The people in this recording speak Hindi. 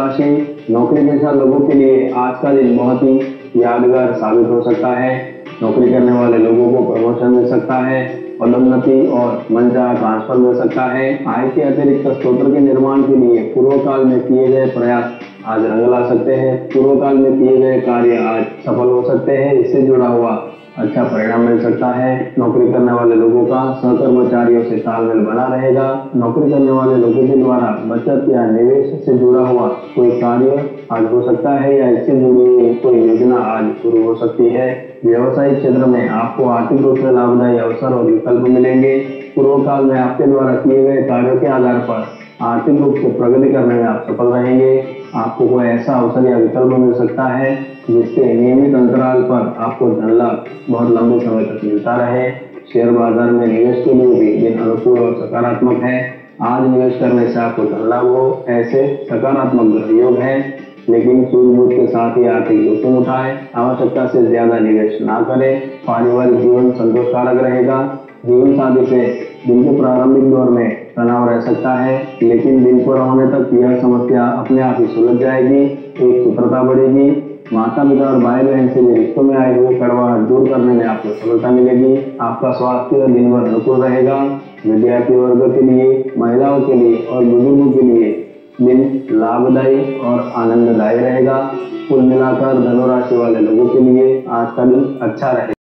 राशि, नौकरी पेशा लोगों के लिए आज का दिन बहुत ही यादगार साबित हो सकता है। नौकरी करने वाले लोगों को प्रमोशन मिल सकता है, पदोन्नति और मनचाहा ट्रांसफर मिल सकता है। आय के अतिरिक्त स्रोत के निर्माण के लिए पूर्व काल में किए गए प्रयास आज रंग ला सकते हैं। पूर्व काल में किए गए कार्य आज सफल हो सकते हैं। इससे जुड़ा हुआ अच्छा परिणाम मिल सकता है। नौकरी करने वाले लोगों का सहकर्मचारियों से तालमेल बना रहेगा। नौकरी करने वाले लोगों के द्वारा बचत या निवेश से जुड़ा हुआ कोई कार्य आज हो सकता है या इससे जुड़ी हुई कोई योजना आज शुरू हो सकती है। व्यवसायिक क्षेत्र में आपको आर्थिक रूप से लाभदायी अवसर और विकल्प मिलेंगे। पूर्व काल में आपके द्वारा किए गए कार्यों के आधार पर आर्थिक रूप से प्रगति करने में आप सफल रहेंगे। आपको कोई ऐसा अवसर या विकल्प मिल सकता है जिससे नियमित अंतराल पर आपको धन लाभ बहुत लंबे समय तक मिलता रहे। शेयर बाजार में निवेश के लिए भी दिन अनुकूल और सकारात्मक है। आज निवेश करने से आपको धन लाभ हो ऐसे सकारात्मक ग्रह योग है, लेकिन सूझबूझ के साथ ही आर्थिक जोखिम उठाएं। आवश्यकता से ज्यादा निवेश ना करें। पारिवारिक जीवन संतोषकारक रहेगा। जीवन साथी से दिन के प्रारंभिक दौर में तनाव रह सकता है, लेकिन दिन पूरा होने तक यह समस्या अपने आप ही सुलझ जाएगी। एक सूत्रता बढ़ेगी। माता पिता और भाई बहन से रिश्तों में आए हुए कड़वाहट दूर करने में आपको सफलता मिलेगी। आपका स्वास्थ्य दिन भर अनुकूल रहेगा। विद्यार्थी वर्ग के लिए, महिलाओं के लिए और बुजुर्गों के लिए दिन लाभदायी और आनंददायी रहेगा। कुल मिलाकर धनु राशि वाले लोगों के लिए आज का दिन अच्छा रहेगा।